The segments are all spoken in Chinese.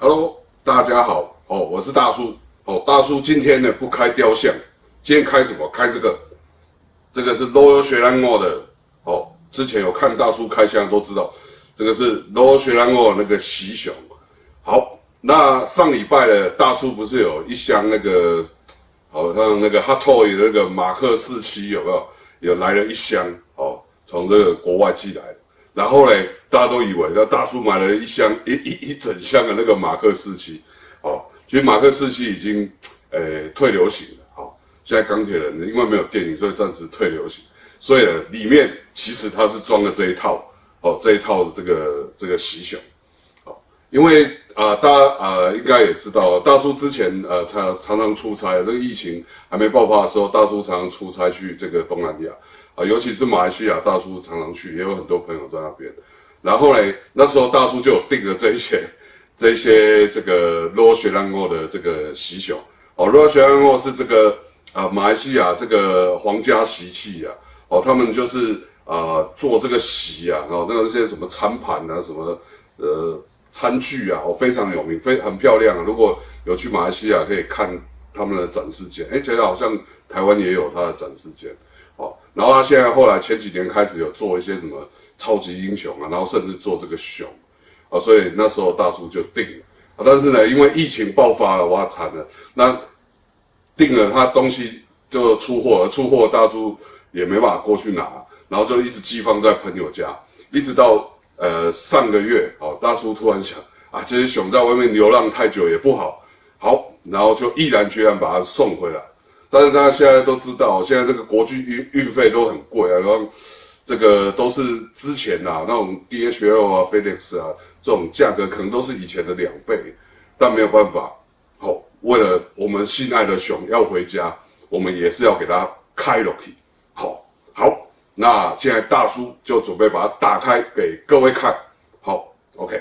Hello， 大家好，我是大叔，大叔今天呢不开雕像，今天开什么？开这个是 Royal Selangor 的，之前有看大叔开箱都知道，这个是 Royal Selangor 那个喜熊。好，那上礼拜的大叔不是有一箱那个，好像那个 Hot Toy 那个马克47有没有？有来了一箱，从这个国外寄来的。然后呢，大家都以为那大叔买了一整箱的那个马克47，其实马克47已经退流行了，现在钢铁人因为没有电影，所以暂时退流行，所以呢，里面其实它是装了这一套，这一套的这个喜熊，因为大家应该也知道，大叔之前常常出差，这个疫情还没爆发的时候，大叔常常出差去这个东南亚。尤其是马来西亚，大叔常常去，也有很多朋友在那边。然后呢，那时候大叔就有订了这一些这个 Royal Selangor 的这个喜熊。Royal Selangor 是这个马来西亚这个皇家习器啊，他们就是做这个席啊，那个些什么餐盘啊，什么餐具啊，非常有名，很漂亮啊。如果有去马来西亚，可以看他们的展示间。觉得好像台湾也有它的展示间。然后他现在后来前几年开始有做一些什么超级英雄啊，然后甚至做这个熊，所以那时候大叔就定了，但是呢，因为疫情爆发了，哇惨了，那定了他东西就出货大叔也没办法过去拿，然后就一直寄放在朋友家，一直到上个月，大叔突然想这些熊在外面流浪太久也不好，然后就毅然决然把它送回来。但是大家现在都知道，现在这个国际运费都很贵啊，然后这个都是之前那种 DHL 啊、FedEx 啊这种价格可能都是以前的2倍，但没有办法，为了我们心爱的熊要回家，我们也是要给它开落去，好，那现在大叔就准备把它打开给各位看，好 ，OK。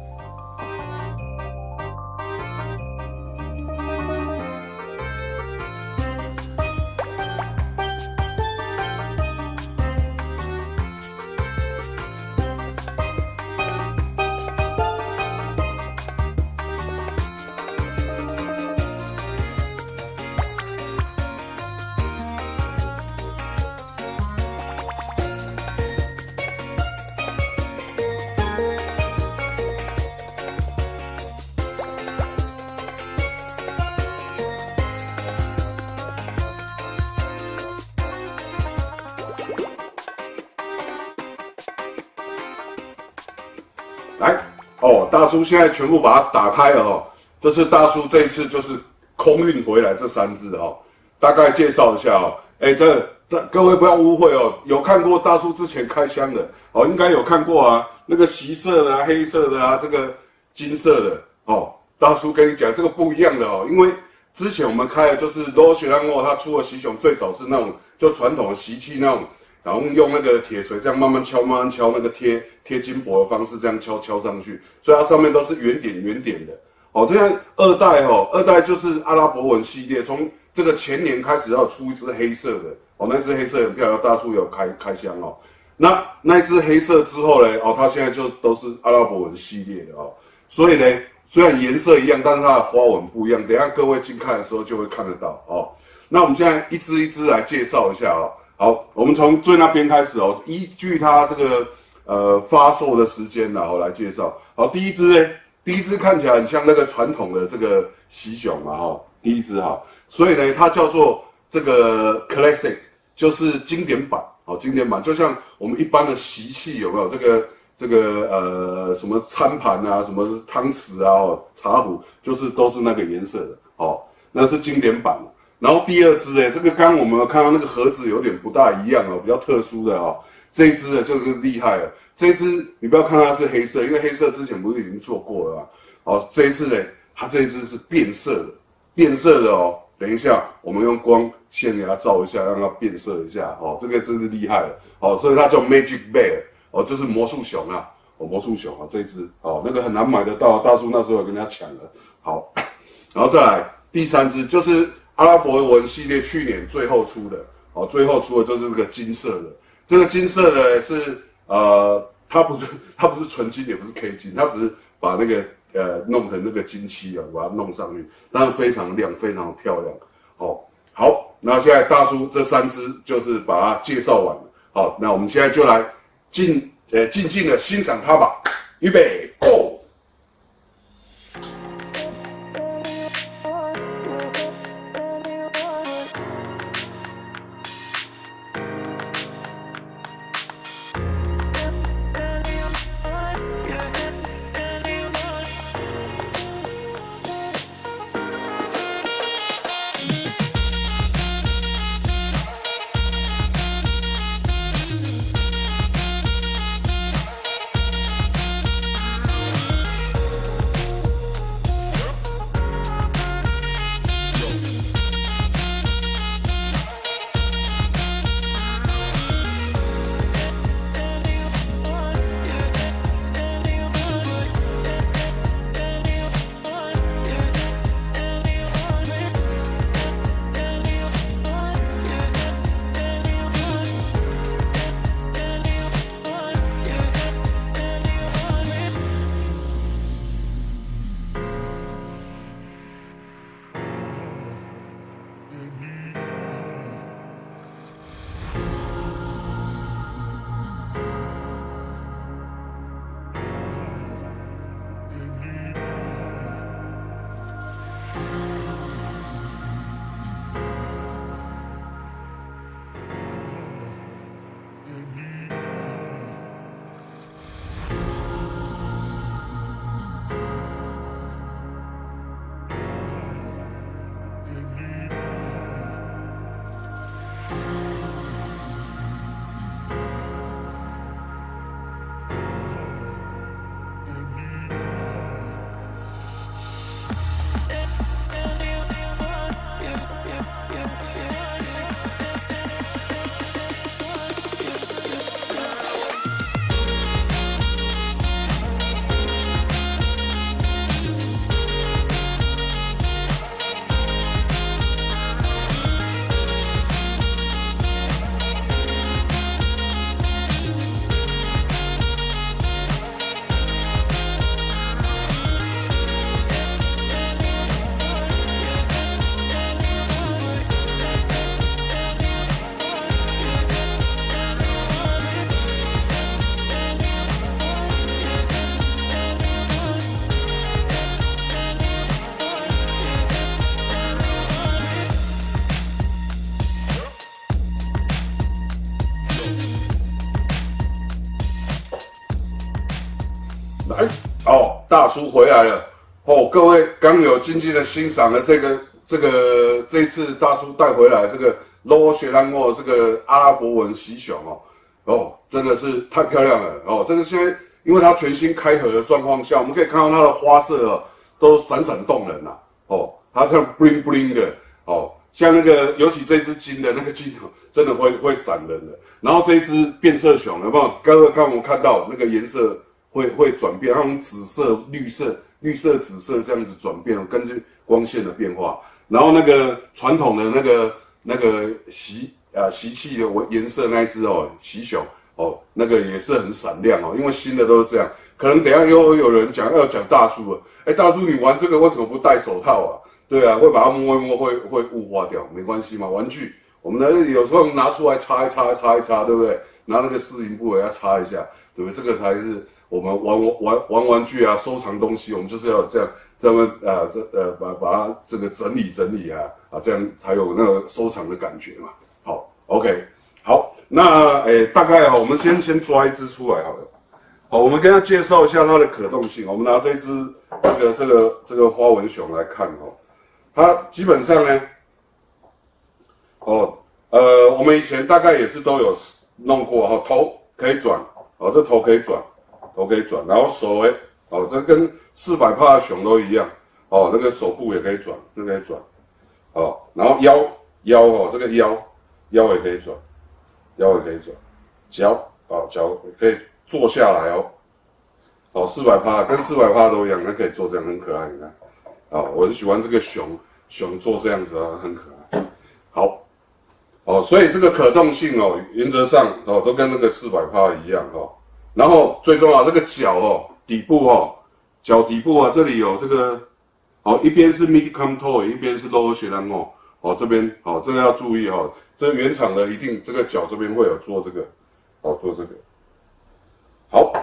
来大叔现在全部把它打开了这是大叔这一次就是空运回来这3只大概介绍一下各位不要误会有看过大叔之前开箱的应该有看过啊，那个席色的黑色的这个金色的大叔跟你讲这个不一样的因为之前我们开的就是 Royal Selangor 它出的喜熊最早是那种就传统的习器那种。然后用那个铁锤这样慢慢敲那个贴金箔的方式这样敲上去，所以它上面都是圆点的。这样二代就是阿拉伯文系列，从这个前年开始要出一只黑色的那只黑色很漂亮，大叔有开箱那一只黑色之后呢它现在就都是阿拉伯文系列的所以呢虽然颜色一样，但是它的花纹不一样，等一下各位近看的时候就会看得到那我们现在一只一只来介绍一下好，我们从最那边开始依据它这个发售的时间来介绍。好，第一只看起来很像那个传统的这个喜熊嘛第一只所以呢它叫做这个 classic， 就是经典版经典版就像我们一般的习器有没有这个什么餐盘啊，什么汤匙啊茶壶，就是都是那个颜色的那是经典版。然后第二只这个刚我们有看到那个盒子有点不大一样比较特殊的这一只就是厉害了。这一只你不要看它是黑色，因为黑色之前不是已经做过了吗？这一次呢，它这一只是变色的等一下我们用光线给它照一下，让它变色一下这个真是厉害了所以它叫 Magic Bear 就是魔术熊魔术熊这一只那个很难买得到，大叔那时候有跟人家抢了。好，然后再来第3只就是阿拉伯文系列去年最后出的最后出的就是这个金色的。这个金色的是它不是纯金，也不是 K 金，它只是把那个弄成那个金漆啊，把它弄上去，但是非常亮，非常漂亮。好，那现在大叔这3只就是把它介绍完了。好，那我们现在就来静静的欣赏它吧。预备 ，Go！来，大叔回来了。各位刚有静静的欣赏了这一次大叔带回来这个 Low 雪兰莪这个阿拉伯文喜熊真的是太漂亮了这个现在因为它全新开盒的状况下，我们可以看到它的花色都闪闪动人呐它像 bling bling 的像那个尤其这只金的那个金真的会闪人的。然后这一只变色熊有没有？刚我们看到那个颜色会转变，它从紫色、绿色、紫色这样子转变，根据光线的变化。然后那个传统的那个习气的颜色那一只喜熊那个也是很闪亮因为新的都是这样。可能等一下又有人要讲大叔了，大叔你玩这个为什么不戴手套啊？对啊，会把它摸一摸会雾化掉，没关系嘛，玩具我们有时候拿出来擦一擦，对不对？拿那个适应部位要擦一下，对不对？这个才是我们玩具啊，收藏东西，我们就是要这样，把它这个整理这样才有那个收藏的感觉嘛。好 ，OK， 好，那大概我们先抓一只出来好了。好，我们跟他介绍一下它的可动性。我们拿这只这个花纹熊来看它基本上呢，我们以前大概也是都有弄过头可以转这头可以转，然后手这跟400帕的熊都一样那个手部也可以转，然后腰这个腰也可以转，脚也可以坐下来400帕跟400帕都一样，那可以做这样很可爱，你看我很喜欢这个熊做这样子很可爱。好，所以这个可动性原则上都跟那个400帕一样然后最重要这个脚底部脚底部啊，这里有这个，哦，一边是 Midcom Toy， 一边是 Lower 雪兰莪，哦，这边哦，这个要注意哦，这原厂的一定这个脚这边会有做这个，哦，做这个，好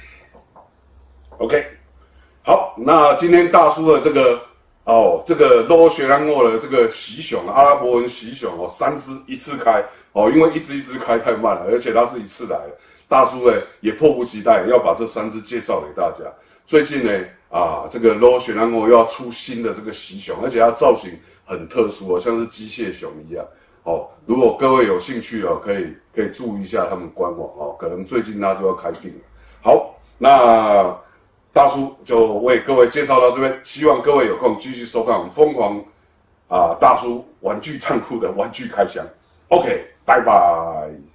，OK， 好，那今天大叔的这个哦，这个 Lower 雪兰莪的这个喜熊，阿拉伯文喜熊哦，3只一次开哦，因为一只开太慢了，而且它是一次来的，大叔呢也迫不及待要把这3只介绍给大家。最近呢，这个 Lower 雪兰莪又要出新的这个喜熊，而且它造型很特殊哦，像是机械熊一样哦。如果各位有兴趣哦，可以注意一下他们官网哦，可能最近它就要开订了。好，那大叔就为各位介绍到这边，希望各位有空继续收看我们疯狂大叔玩具仓库的玩具开箱。OK， 拜拜。